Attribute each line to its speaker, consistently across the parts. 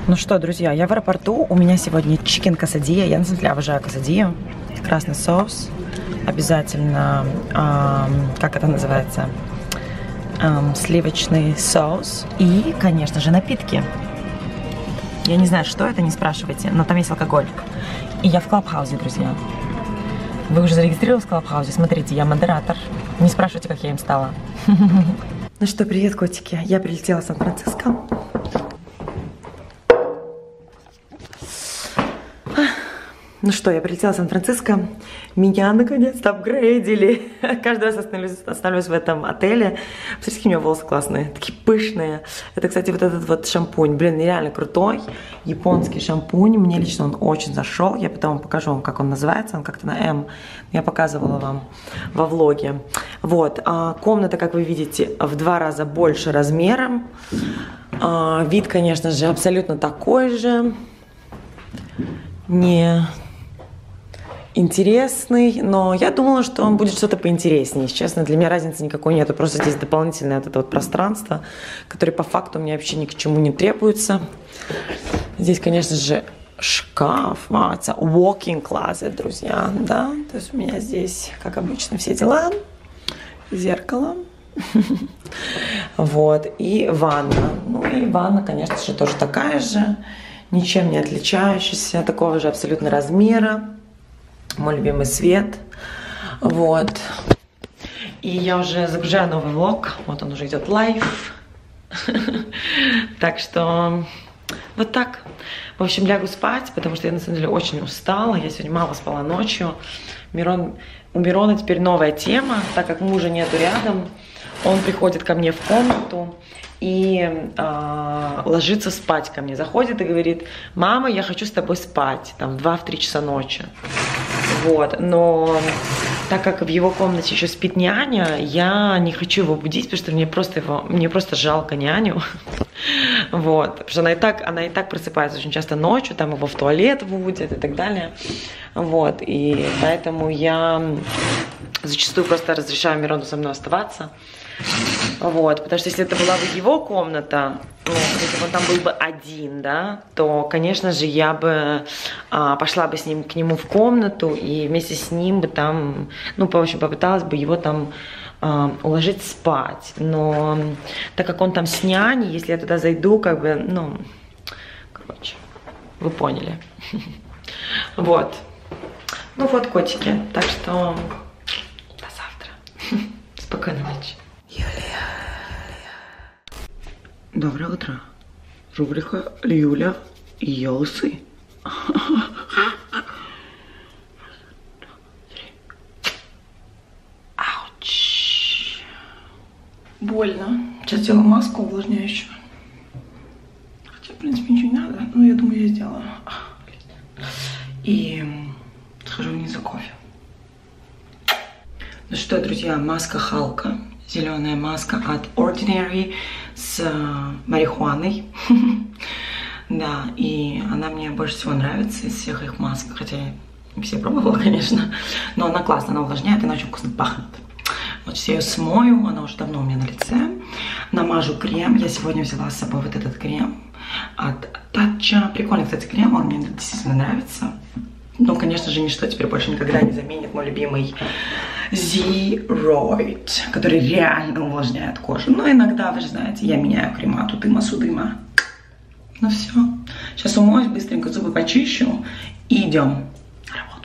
Speaker 1: Ну что, друзья, я в аэропорту. У меня сегодня чикен касадия. Я на самом деле обожаю касадию. Красный соус. Обязательно, как это называется, сливочный соус. И, конечно же, напитки. Я не знаю, что это, не спрашивайте, но там есть алкоголь. И я в Клабхаусе, друзья. Вы уже зарегистрировались в Клабхаусе? Смотрите, я модератор. Не спрашивайте, как я им стала. Ну что, привет, котики. Я прилетела в Сан-Франциско. Ну что, я прилетела в Сан-Франциско, меня наконец-то апгрейдили. Каждый раз останавливаюсь в этом отеле. Посмотрите, какие у меня волосы классные, такие пышные. Это, кстати, вот этот вот шампунь, блин, нереально крутой. Японский шампунь, мне лично он очень зашел. Я потом покажу вам, как он называется, он как-то на М. Я показывала вам во влоге. Вот, комната, как вы видите, в 2 раза больше размером. Вид, конечно же, абсолютно такой же. Не интересный, но я думала, что он будет что-то поинтереснее. Честно, для меня разницы никакой нету. Просто здесь дополнительное вот это вот пространство, которое по факту мне вообще ни к чему не требуется. Здесь, конечно же, шкаф. Это walk-in closet, друзья. Да? То есть у меня здесь, как обычно, все дела. Зеркало. Вот. И ванна. Ну и ванна, конечно же, тоже такая же. Ничем не отличающаяся. Такого же абсолютно размера. Мой любимый свет. Вот. И я уже загружаю новый влог. Вот он уже идет лайв. Так что вот так. В общем, лягу спать, потому что я на самом деле очень устала. Я сегодня мало спала ночью. У Мирона теперь новая тема, так как мужа нету рядом. Он приходит ко мне в комнату и ложится спать ко мне. Заходит и говорит: мама, я хочу с тобой спать. Там в 2-3 часа ночи. Вот, но так как в его комнате еще спит няня, я не хочу его будить, потому что мне просто жалко няню. Вот, потому что она и так просыпается очень часто ночью, там его в туалет вводят и так далее. Вот, и поэтому я зачастую просто разрешаю Мирону со мной оставаться. Вот, потому что если это была бы его комната, ну, если бы он там был бы один, да, то, конечно же, я бы пошла бы с ним к нему в комнату и вместе с ним бы там, ну, в общем, попыталась бы его там уложить спать. Но так как он там с няней, если я туда зайду, как бы, ну, короче, вы поняли. Вот. Ну вот, котики, так что до завтра. Спокойной ночи. Юлия. Доброе утро. Рубрика Юля и ее усы. Ауч. Больно. Сейчас сделаю маску увлажняющую. Хотя, в принципе, ничего не надо. Но я думаю, я сделаю. И схожу вниз за кофе. Ну что, друзья, маска Халка. Зеленая маска от Ordinary с марихуаной. Да, и она мне больше всего нравится из всех их масок. Хотя я не все пробовала, конечно. Но она классная, она увлажняет, она очень вкусно пахнет. Вот сейчас я ее смою, она уже давно у меня на лице. Намажу крем. Я сегодня взяла с собой вот этот крем от Tatcha. Прикольный, кстати, крем, он мне действительно нравится. Но, конечно же, ничто теперь больше никогда не заменит мой любимый Zeroid, который реально увлажняет кожу. Но иногда, вы же знаете, я меняю крема тудыма-судыма. Ну все. Сейчас умоюсь, быстренько зубы почищу и идем на работу.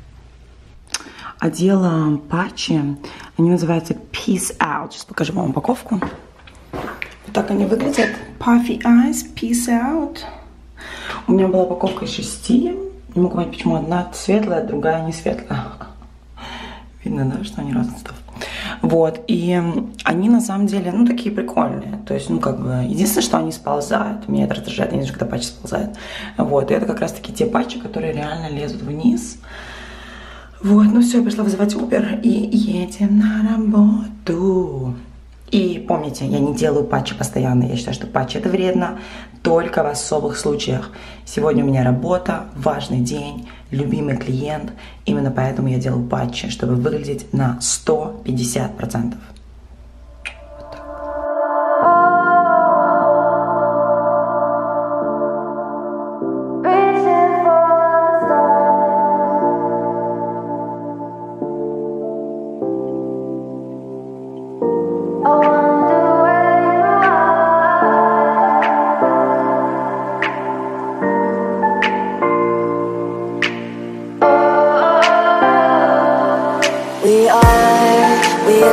Speaker 1: Одела патчи. Они называются Peace Out. Сейчас покажу вам упаковку. Вот так они выглядят. Puffy Eyes, Peace Out. У меня была упаковка из 6. Не могу понять, почему одна светлая, другая не светлая. Видно, да, что они разных цветов. Вот, и они на самом деле, ну, такие прикольные. То есть, ну, как бы, единственное, что они сползают. Меня это раздражает, я не знаю, когда патчи сползают. Вот, и это как раз-таки те патчи, которые реально лезут вниз. Вот, ну все, я пошла вызывать Uber и едем на работу. И помните, я не делаю патчи постоянно. Я считаю, что патчи это вредно только в особых случаях. Сегодня у меня работа, важный день, любимый клиент. Именно поэтому я делаю патчи, чтобы выглядеть на 150%. Вот так.
Speaker 2: 「あ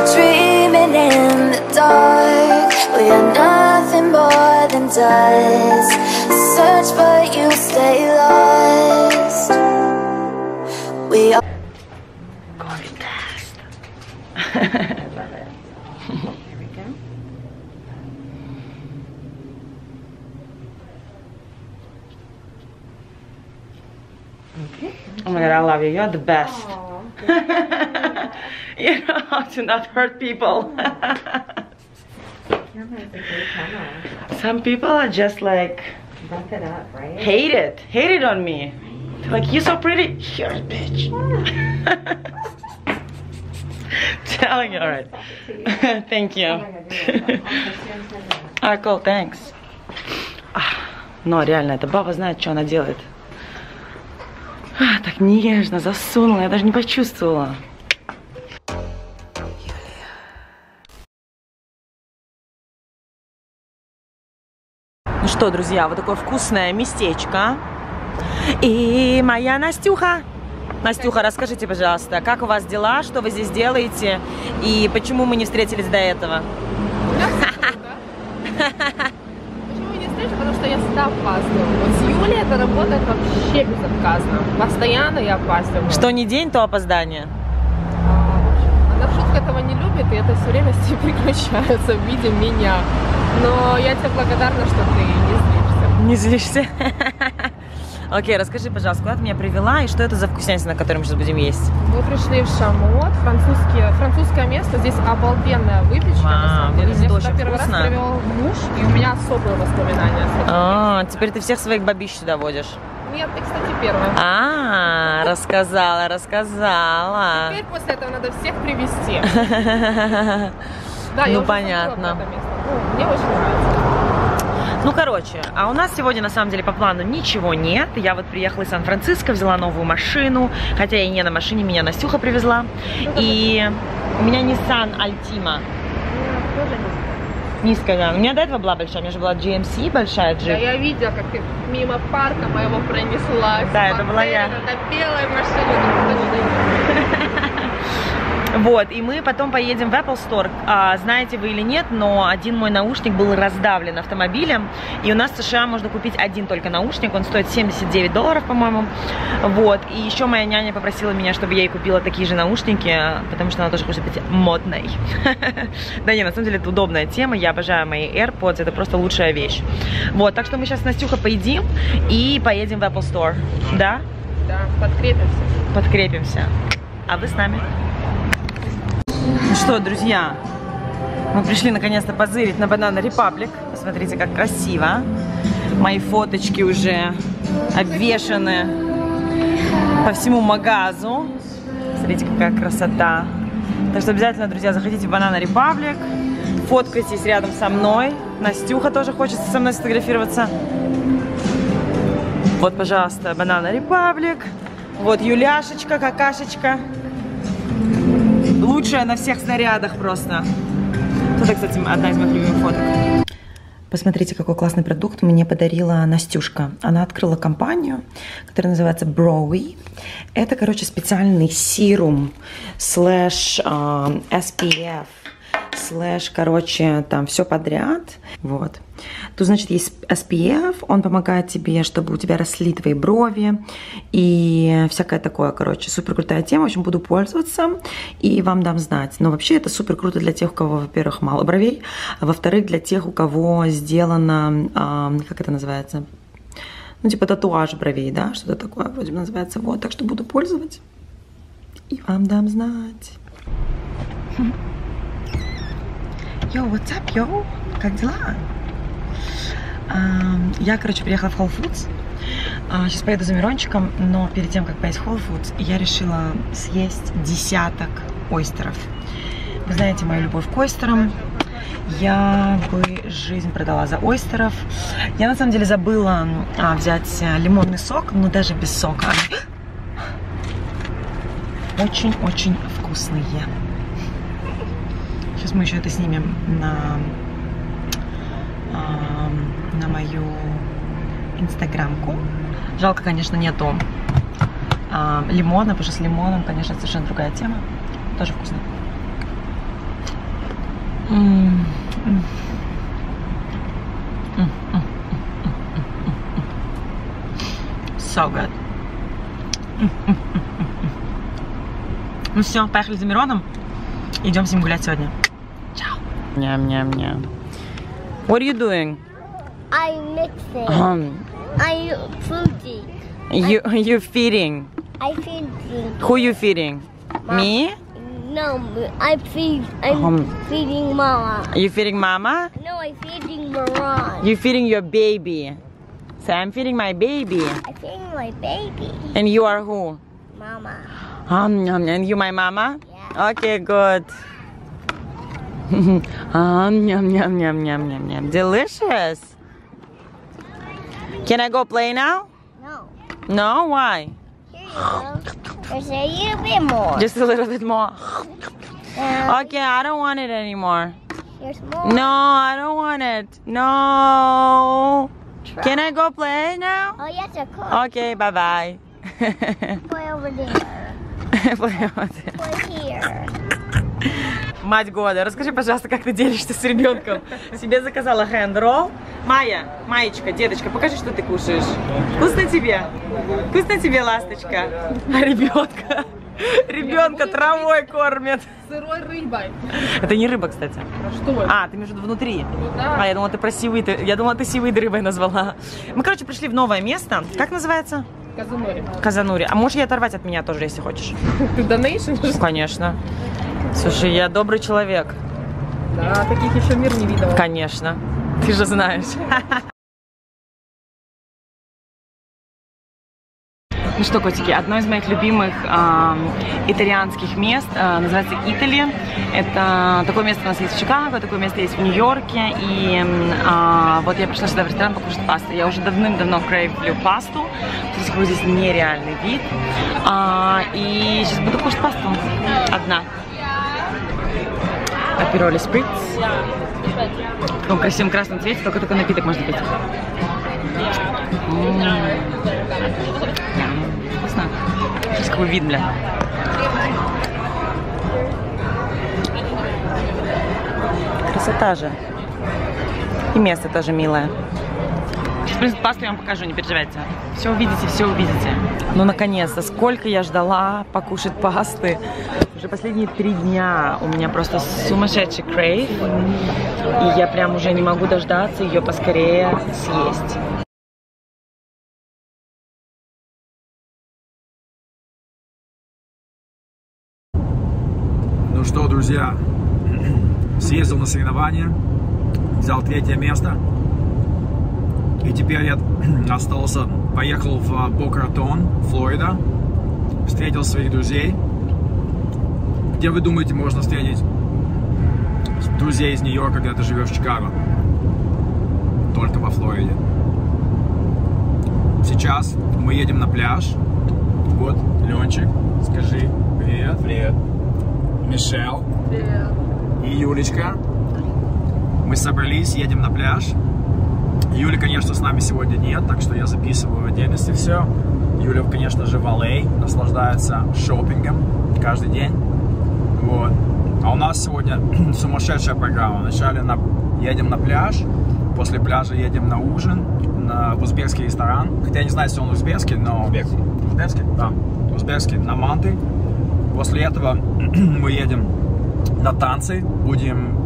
Speaker 2: dreaming in the dark. We are nothing more than dust. Search but you stay lost. We are
Speaker 1: COVID test. Love it. Here we go. Okay. Oh my god, I love you. You're the best. You know how to not hurt people. Some people are just like
Speaker 3: Rough it up, right?
Speaker 1: hate it on me. They're like, you're so pretty. You're a bitch. Telling you, alright. Thank you. Alright, cool, thanks. Но реально, эта баба знает, что она делает. Так нежно засунула, я даже не почувствовала. Ну что, друзья, вот такое вкусное местечко. И моя Настюха. Настюха, расскажите, пожалуйста, как у вас дела, что вы здесь делаете и почему мы не встретились до этого?
Speaker 4: Почему не встреча? Потому что я всегда опаздываю. Вот с Юлей это работает вообще безотказно. Постоянно я опаздываю.
Speaker 1: Что не день, то опоздание.
Speaker 4: Она шутка этого не любит, и это все время с ней переключается в виде меня. Но я тебе благодарна, что ты не злишься.
Speaker 1: Не злишься? Окей, расскажи, пожалуйста, куда ты меня привела и что это за вкуснятина, которую мы сейчас будем есть?
Speaker 4: Мы пришли в Шамот, французское место. Здесь обалденная выпечка.
Speaker 1: Вау, выглядит очень
Speaker 4: первый
Speaker 1: вкусно.
Speaker 4: раз привел муж, и у меня особые воспоминания с этим.
Speaker 1: Теперь ты всех своих бабищ сюда водишь.
Speaker 4: Нет, ты, кстати, первая.
Speaker 1: Рассказала.
Speaker 4: Теперь после этого надо всех привезти. Да, я
Speaker 1: Ну,
Speaker 4: уже
Speaker 1: понятно.
Speaker 4: это место. Мне очень нравится.
Speaker 1: Ну, короче, а у нас сегодня, на самом деле, по плану ничего нет. Я вот приехала из Сан-Франциско, взяла новую машину, хотя и не на машине, меня Настюха привезла. И у меня Nissan Altima. Низкая, да. У меня до этого была большая, у меня же была GMC, большая
Speaker 4: Да,
Speaker 1: джип.
Speaker 4: я видела, как ты мимо парка моего пронеслась.
Speaker 1: Да, это была я.
Speaker 4: На белой машине.
Speaker 1: Вот, и мы потом поедем в Apple Store. Знаете вы или нет, но один мой наушник был раздавлен автомобилем. И у нас в США можно купить один только наушник. Он стоит $79, по-моему. Вот, и еще моя няня попросила меня, чтобы я ей купила такие же наушники, потому что она тоже хочет быть модной. Да не, на самом деле это удобная тема. Я обожаю мои AirPods, это просто лучшая вещь. Вот, так что мы сейчас с Настюхой поедим и поедем в Apple Store. Да?
Speaker 4: Да, подкрепимся.
Speaker 1: Подкрепимся. А вы с нами? Ну что, друзья, мы пришли наконец-то позырить на Banana Republic. Посмотрите, как красиво. Мои фоточки уже обвешаны по всему магазу. Смотрите, какая красота. Так что обязательно, друзья, заходите в Banana Republic. Фоткайтесь рядом со мной. Настюха тоже хочет со мной сфотографироваться. Вот, пожалуйста, Banana Republic. Вот Юляшечка, какашечка. Лучшая на всех снарядах просто. Это, кстати, одна из моих любимых фоток. Посмотрите, какой классный продукт мне подарила Настюшка. Она открыла компанию, которая называется Browy. Это, короче, специальный серум слэш SPF слэш, короче, там все подряд. Вот. Тут, значит, есть SPF, он помогает тебе, чтобы у тебя росли твои брови и всякое такое, короче, супер крутая тема. В общем, буду пользоваться и вам дам знать. Но вообще это супер круто для тех, у кого, во-первых, мало бровей, а во-вторых, для тех, у кого сделано, как это называется, ну, типа татуаж бровей, да, что-то такое вроде бы называется. Вот, так что буду пользоваться и вам дам знать. Йоу, what's up, йоу? Как дела? Я, короче, приехала в Whole Foods. Сейчас поеду за Мирончиком, но перед тем, как поесть в Whole Foods, я решила съесть десяток ойстеров. Вы знаете мою любовь к ойстерам. Я бы жизнь продала за ойстеров. Я, на самом деле, забыла взять лимонный сок, но даже без сока. Очень-очень вкусные. Сейчас мы еще это снимем на мою инстаграмку. Жалко, конечно, нету лимона, потому что с лимоном, конечно, совершенно другая тема. Тоже вкусно. So good. Ну все, поехали за Мироном. Идем с ним гулять сегодня. Чао. Ням-ням-ням. What are you doing?
Speaker 3: I'm mixing. I'm fruity.
Speaker 1: You feeding.
Speaker 3: I feeding.
Speaker 1: Who you feeding? Me?
Speaker 3: No, I'm feeding Mama.
Speaker 1: You feeding Mama?
Speaker 3: No, I'm feeding Moran.
Speaker 1: You feeding your baby. So I'm feeding my baby.
Speaker 3: I'm feeding my baby.
Speaker 1: And you are who?
Speaker 3: Mama.
Speaker 1: And you my mama?
Speaker 3: Yeah.
Speaker 1: Okay, good. Yum, yum, yum, yum, yum, yum. Delicious. Can I go play now?
Speaker 3: No.
Speaker 1: No? Why?
Speaker 3: Here you go. There's a little bit more.
Speaker 1: Just a little bit more.
Speaker 3: Uh,
Speaker 1: Okay, I don't want it anymore.
Speaker 3: Here's more.
Speaker 1: No, I don't want it. No.
Speaker 3: Try.
Speaker 1: Can I go play now?
Speaker 3: Oh, yes, of course.
Speaker 1: Okay, bye-bye.
Speaker 3: Play over there.
Speaker 1: Play on it.
Speaker 3: Play here.
Speaker 1: Мать года, расскажи, пожалуйста, как ты делишься с ребенком. Себе заказала хэнд-ролл. Майя, Маечка, деточка, покажи, что ты кушаешь. Вкусно тебе? Вкусно тебе, ласточка? А ребенка травой кормят.
Speaker 4: Сырой рыбой.
Speaker 1: Это не рыба, кстати.
Speaker 4: А что?
Speaker 1: А, ты между внутри.
Speaker 4: Ну да.
Speaker 1: А, я думала, ты про сивиды. Я думала, ты сивиды рыбой назвала. Мы, короче, пришли в новое место. Как называется?
Speaker 4: Казанори.
Speaker 1: Казанури. А можешь ей оторвать от меня тоже, если хочешь?
Speaker 4: Ты донейшн?
Speaker 1: Конечно. Слушай, я добрый человек.
Speaker 4: Да, таких еще мир не видел.
Speaker 1: Конечно. Ты же знаешь. Ну что, котики, одно из моих любимых итальянских мест называется Итали. Это такое место у нас есть в Чикаго, такое место есть в Нью-Йорке. И вот я пришла сюда в ресторан покушать пасту. Я уже давным-давно крейвлю пасту. То есть какой здесь нереальный вид. И сейчас буду кушать пасту одна. Апероль сприц. В таком красивом красном цвете, только такой напиток можно пить. Вкусно. Сейчас какой вид, бля. Красота же. И место тоже милое. Сейчас, в принципе, пасту я вам покажу, не переживайте. Все увидите, все увидите. Ну, наконец-то, сколько я ждала покушать пасты. Уже последние 3 дня у меня просто сумасшедший крейв. И я прям уже не могу дождаться ее поскорее съесть.
Speaker 5: Ну что, друзья, съездил на соревнования, взял 3-е место. И теперь я остался, поехал в Бока-Ратон, Флорида, встретил своих друзей. Где, вы думаете, можно встретить друзей из Нью-Йорка, когда ты живешь в Чикаго? Только во Флориде. Сейчас мы едем на пляж. Вот, Ленчик, скажи привет. Привет. Мишель.
Speaker 4: Привет.
Speaker 5: И Юлечка. Мы собрались, едем на пляж. Юли, конечно, с нами сегодня нет, так что я записываю в отдельности все. Юля, конечно же, в LA наслаждается шопингом каждый день. Вот. А у нас сегодня сумасшедшая программа. Вначале едем на пляж, после пляжа едем на ужин в узбекский ресторан. Хотя я не знаю, если он узбекский, но... Узбекский? Да. Узбекский, на манты. После этого мы едем на танцы, будем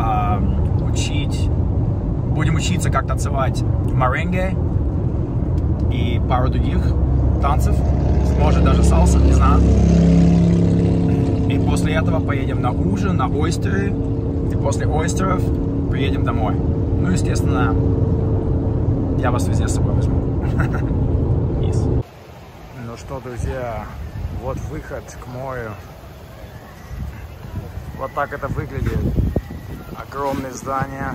Speaker 5: учиться, как танцевать маренге и пару других танцев, может даже салса, не знаю. И после этого поедем на ужин, на ойстеры, и после ойстеров приедем домой. Ну, естественно, я вас везде с собой возьму. Ну что, друзья, вот выход к морю. Вот так это выглядит. Огромные здания,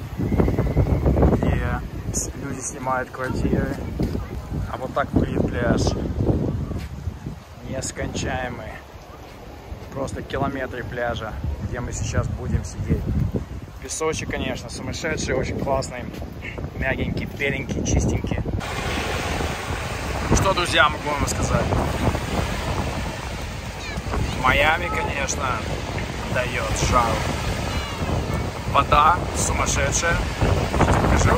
Speaker 5: где люди снимают квартиры. А вот так выглядит пляж. Нескончаемый. Просто километры пляжа, где мы сейчас будем сидеть. Песочек, конечно, сумасшедший, очень классный. Мягенький, беленький, чистенький. Ну что, друзья, могу вам сказать. Майами, конечно, дает жару. Вода сумасшедшая. Сейчас покажу.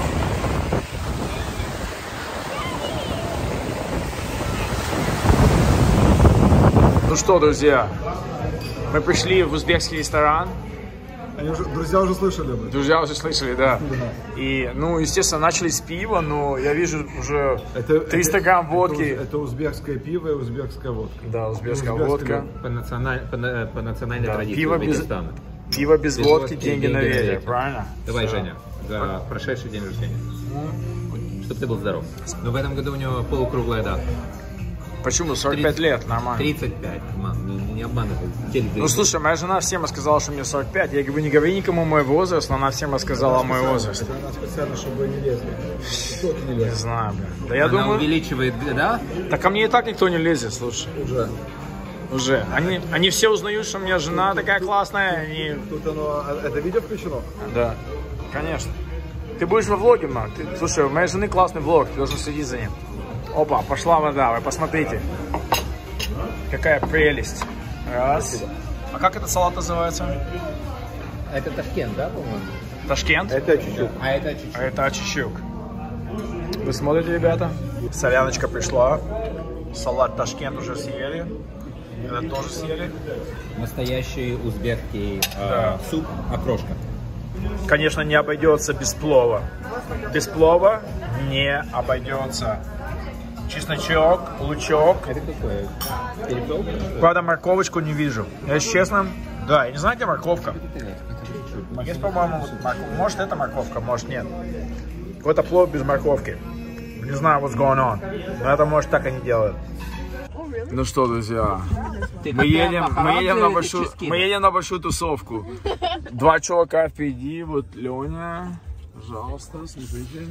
Speaker 5: Ну что, друзья, мы пришли в узбекский ресторан.
Speaker 6: Друзья уже слышали об этом.
Speaker 5: Друзья уже слышали, да. И, ну, естественно, начали с пива, но я вижу уже 300 грамм водки.
Speaker 6: Это узбекское пиво и узбекская водка.
Speaker 5: Да, узбекская водка.
Speaker 7: По национальной традиции
Speaker 5: пиво
Speaker 7: Узбекистана.
Speaker 5: Пиво без водки, деньги на ветер, правильно?
Speaker 7: Давай, Женя, за прошедший день рождения. Чтобы ты был здоров. Но в этом году у него полукруглая дата.
Speaker 5: Почему? 45 лет, нормально.
Speaker 7: 35, не обманывай.
Speaker 5: Ну слушай, моя жена всем рассказала, что мне 45. Я говорю, не говори никому мой возраст, но она всем рассказала мой возраст.
Speaker 6: Она специально, чтобы не лезли.
Speaker 5: Не знаю, блин. Да я
Speaker 7: Она
Speaker 5: думаю...
Speaker 7: увеличивает, да?
Speaker 5: Так ко мне и так никто не лезет, слушай. Уже. Они все узнают, что у меня жена такая классная. Они...
Speaker 6: Тут оно... Это видео включено?
Speaker 5: Да, конечно. Ты будешь во влоге, man. Слушай, у моей жены классный влог, ты должен следить за ним. Опа, пошла вода, вы посмотрите. Какая прелесть. Раз. А как этот салат называется?
Speaker 7: Это Ташкент, да, по-моему?
Speaker 5: Ташкент?
Speaker 6: Это чуть-чуть.
Speaker 7: А это чуть-чуть.
Speaker 5: А это ачичук. Вы смотрите, ребята? Соляночка пришла. Салат Ташкент уже съели. Это тоже съели.
Speaker 7: Настоящий узбекский
Speaker 5: Да.
Speaker 7: суп, окрошка.
Speaker 5: Конечно, не обойдется без плова. Без плова не обойдется. Чесночок, лучок.
Speaker 7: Это какое? Перепел?
Speaker 5: Правда, морковочку не вижу. Если честно, да, я не знаю, где морковка. Есть, по-моему, может это морковка, может нет. Какой-то плов без морковки. Не знаю, what's going on. Но это, может, так они делают. Ну что, друзья, мы едем на большую тусовку. Два чувака впереди, вот Леня, пожалуйста, смотрите.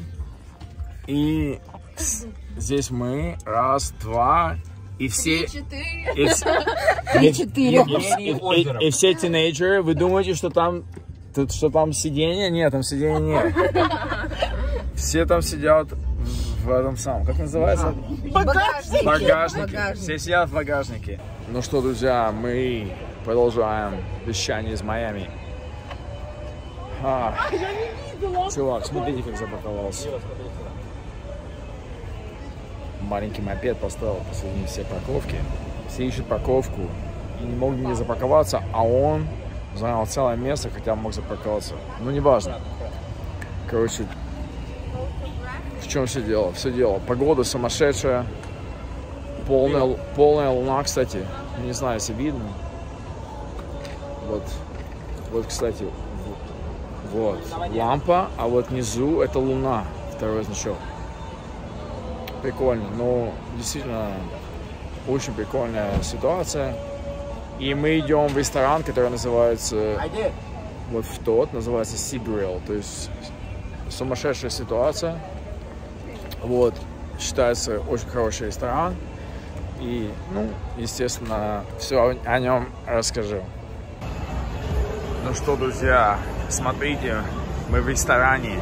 Speaker 5: И здесь мы, раз, два, и все... И все тинейджеры, вы думаете, что там сиденье? Нет, там сиденья нет. Все там сидят в этом самом, как называется? Багажнике. Все сидят в багажнике. Ну что, друзья, мы продолжаем вещание из Майами. Чувак, смотрите, как запаковался. Маленький мопед поставил посреди все парковки. Все ищут парковку и не могут нигде запарковаться, а он занял целое место, хотя мог запарковаться. Ну, неважно. Короче, в чем все дело? Все дело. Погода сумасшедшая. Полная луна, кстати. Не знаю, если видно. Вот, кстати, вот лампа, а вот внизу это луна. Второй значок. Прикольно, но действительно очень прикольная ситуация. И мы идем в ресторан, который называется вот в тот, называется Sea Grill, то есть сумасшедшая ситуация. Вот, считается очень хороший ресторан. И, ну, естественно, все о нем расскажу. Ну что, друзья, смотрите, мы в ресторане.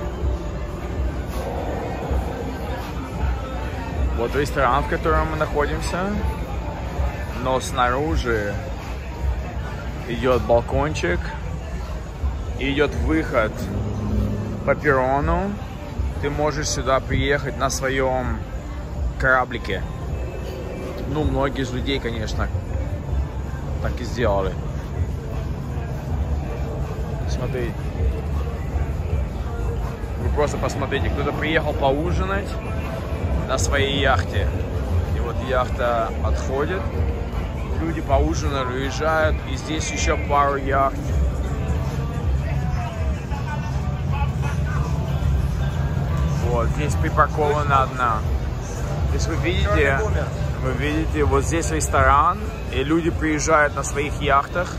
Speaker 5: Вот ресторан, в котором мы находимся, но снаружи идет балкончик, идет выход по перрону. Ты можешь сюда приехать на своем кораблике. Ну, многие из людей, конечно, так и сделали. Смотри. Вы просто посмотрите, кто-то приехал поужинать на своей яхте. И вот яхта отходит, люди поужинали, уезжают, и здесь еще пару яхт. Вот здесь припаркована одна. То есть вы видите, вот здесь ресторан, и люди приезжают на своих яхтах.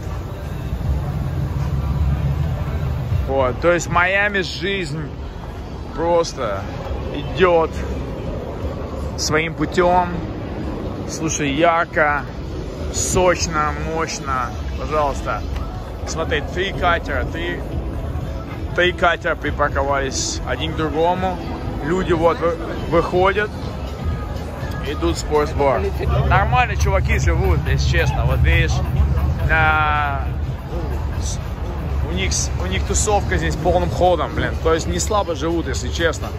Speaker 5: Вот, то есть в Майами жизнь просто идет своим путем. Слушай, ярко, сочно, мощно. Пожалуйста, смотри, три катера припарковались один к другому. Люди вот выходят, идут в спортбар. Нормально чуваки живут, если честно. Вот видишь, у у них тусовка здесь полным ходом, блин. То есть не слабо живут, если честно.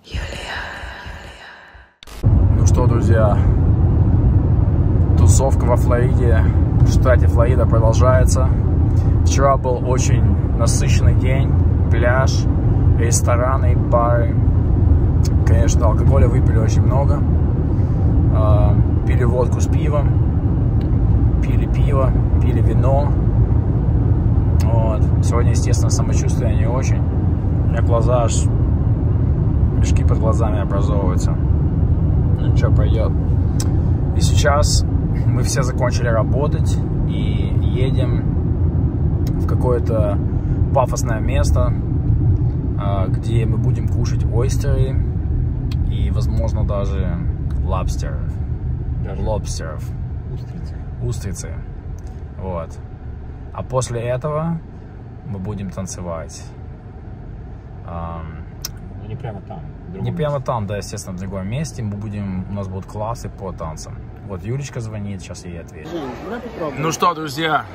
Speaker 5: Ну что, друзья, тусовка во Флориде, в штате Флорида продолжается. Вчера был очень насыщенный день. Пляж, рестораны, бары. Конечно, алкоголя выпили очень много. Пили водку с пивом, пили пиво, пили вино. Вот. Сегодня, естественно, самочувствие не очень. У меня глаза аж, мешки под глазами образовываются. Ну ничего, пойдет. И сейчас мы все закончили работать и едем в какое-то пафосное место, где мы будем кушать ойстеры и, возможно, даже лобстеров. Устрицы. Вот. А после этого мы будем танцевать.
Speaker 7: Не прямо там.
Speaker 5: Не прямо там, да, естественно, в другом месте. У нас будут классы по танцам. Вот Юлечка звонит, сейчас я ей отвечу. Ну что, друзья,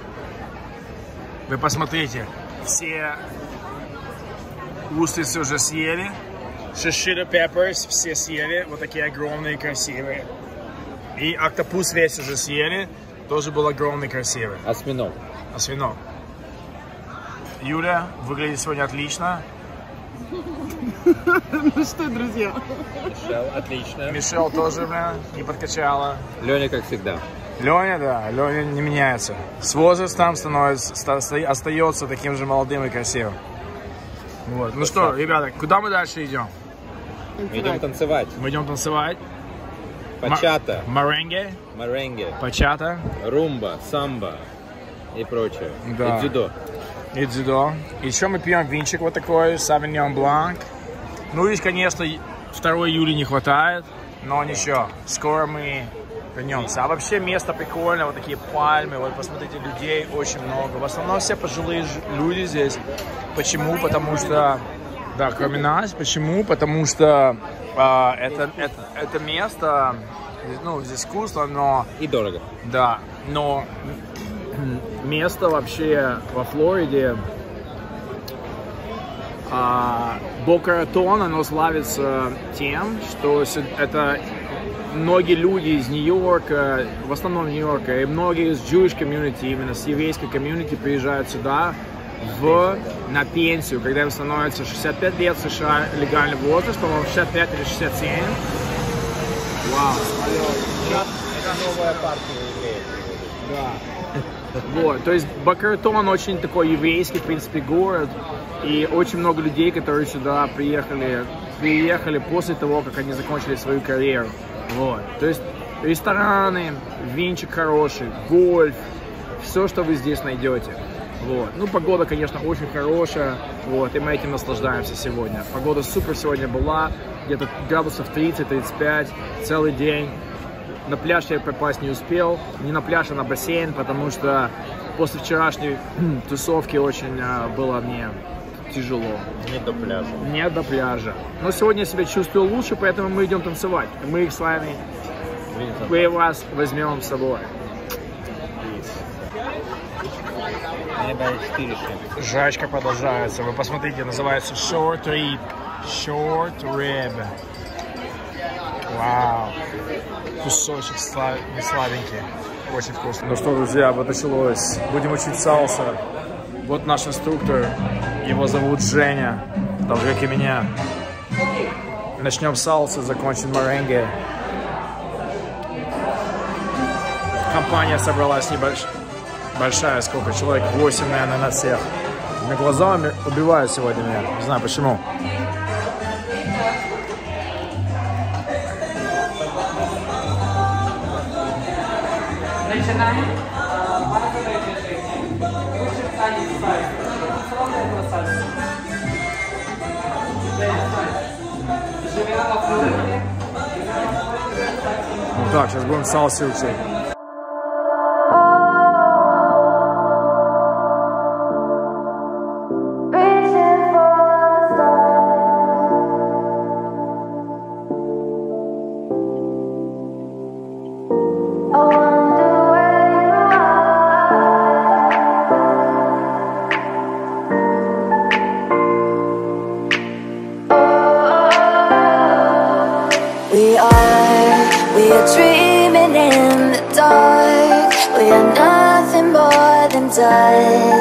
Speaker 5: вы посмотрите, все устрицы уже съели. Shishito peppers все съели, вот такие огромные, красивые. И октопус весь уже съели, тоже был огромный, красивый.
Speaker 7: Осьминог.
Speaker 5: Юля выглядит сегодня отлично.
Speaker 4: Ну что, друзья?
Speaker 7: Мишел, отлично.
Speaker 5: Мишел тоже, блин, не подкачала.
Speaker 7: Леня, как всегда.
Speaker 5: Леня, да, Леня не меняется. С возрастом остается таким же молодым и красивым. Вот. Ну что, ребята, куда мы дальше идем?
Speaker 7: Мы идем танцевать.
Speaker 5: Мы идем танцевать.
Speaker 7: Бачата,
Speaker 5: Маренге, бачата,
Speaker 7: румба, самбо и прочее.
Speaker 5: Да.
Speaker 7: И дзюдо.
Speaker 5: И дзюдо. Еще мы пьем винчик вот такой, Sauvignon Blanc. Ну и, конечно, 2 июля не хватает, но ничего, скоро мы вернемся. А вообще место прикольное, вот такие пальмы, вот посмотрите, людей очень много. В основном все пожилые люди здесь. Почему? Потому что, да, кроме нас, почему? Потому что это место, ну, здесь вкусно, но...
Speaker 7: И дорого.
Speaker 5: Да, но место вообще во Флориде, Бока-Ратон, оно славится тем, что это многие люди из Нью-Йорка, в основном Нью-Йорка, и многие из Jewish community, именно с еврейской комьюнити приезжают сюда на пенсию, когда им становится 65 лет в США легальный возраст, по-моему, 65 или 67. Вау.
Speaker 7: Это новая партия евреев.
Speaker 5: Да. Вот, то есть Бока-Ратон очень такой еврейский, в принципе, город, и очень много людей, которые сюда приехали после того, как они закончили свою карьеру. Вот, то есть рестораны, винчик хороший, гольф, все, что вы здесь найдете. Вот. Ну, погода, конечно, очень хорошая, вот, и мы этим наслаждаемся сегодня. Погода супер сегодня была, где-то градусов 30-35 целый день. На пляж я попасть не успел, не на пляж, а на бассейн, потому что после вчерашней тусовки очень было мне тяжело. Не до пляжа. Но сегодня я себя чувствую лучше, поэтому мы идем танцевать. Мы их с вами, мы вас возьмем с собой. Жрачка продолжается. Вы посмотрите, называется Short Rib. Short Rib. Вау. Кусочек не слабенький. Очень вкусно. Ну что, друзья, вот началось. Будем учить сальса. Вот наш инструктор. Его зовут Женя. Так же, как и меня. Начнем с сальсы, закончим маренге. Компания собралась большая, сколько человек? 8, наверное, на всех. На глаза убивают сегодня меня. Не знаю почему.
Speaker 1: Начинаем.
Speaker 5: Ну так, сейчас будем сальсы учить.
Speaker 2: touch.